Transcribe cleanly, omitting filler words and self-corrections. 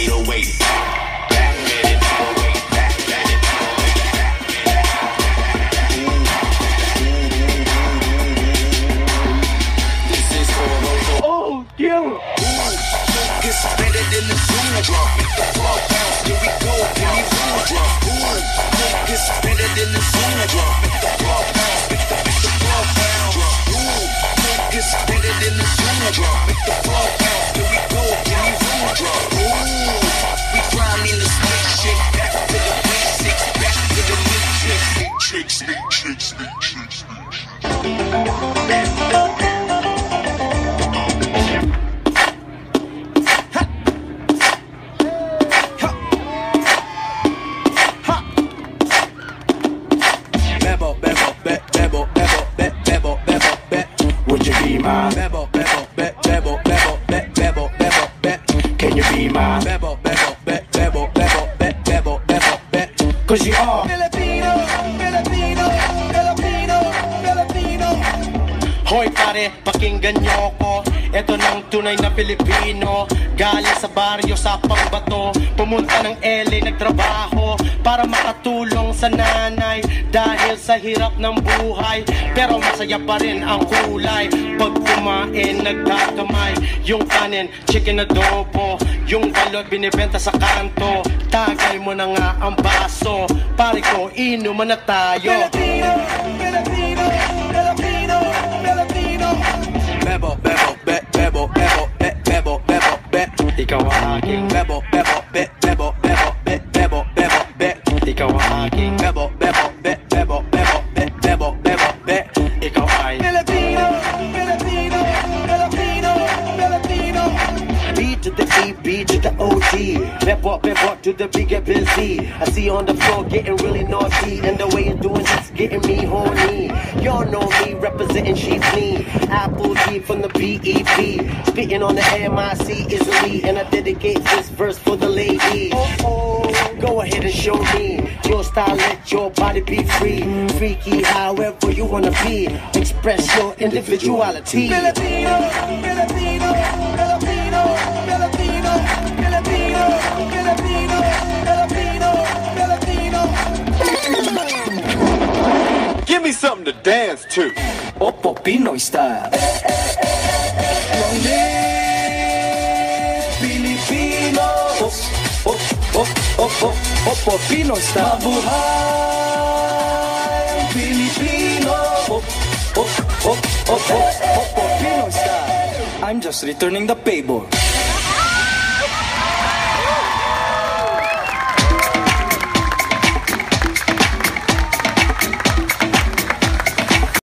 808. Back minute 208. Back minute 208. This is for those. Oh, yeah. It's better than the Zoom drop. Make the club bounce. Here we go. Give me room drop. It's better than the Zoom drop. Make the club bounce. Make the club bounce. It's better than the Zoom drop. Make the club bounce. Here we go. Give me room drop. We grind in the spaceship. Back to the basics. Back to the matrix. Would you be my bebo, bebo, bebo, bebo, bebo, bebo, bebo? Can you be my bebo, bebo, bebo, bebo, bebo, bebo, bebo? Cause you are Filipino, Filipino, Filipino, Filipino. Hoy pare, pakinggan niyo ko. Ito ng tunay na Pilipino. Galing sa baryo sa Pangbato, pumunta ng LA nagtrabaho para makatulong sa nanay dahil sa hirap ng buhay. Pero masaya pa rin ang kulay pag kumain nagkakamay. Yung kanin, chicken adobo, yung balot binibenta sa kanto. Tagay mo na nga ang baso, pare ko inuman na tayo. Filipino, Filipino, Filipino, Filipino. Bebo, bebo, bebo, bebo, bebo, bebo, bebo. Ikaw ang aking bebo, bebo, bebo, bebo, bebo, bebo, bebo. Ikaw ang aking bebo, bebo, bebo, bebo, bebo, bebo, bebo. Ikaw ay Filipino, Filipino, Filipino, Filipino. B to the E, B to the O-G. Bebo, bebo to the B, get busy. I see you on the floor getting really naughty, and the way you're doing it's getting me horny. Y'all know me representing Chief Lee, Apple G from the BEP, spitting on the MIC easily, and I dedicate this verse for the ladies. Oh, go ahead and show me your style, let your body be free, freaky however you wanna be, express your individuality. Filipino, Filipino, Filipino, Filipino, Filipino, Filipino, Filipino, Filipino. Give me something to dance to. Oppo Pinoy style. Long live Filipino. Oppo Pinoy style. Mabuhay ang Filipino. Oppo Pinoy style. I'm just returning the payboy.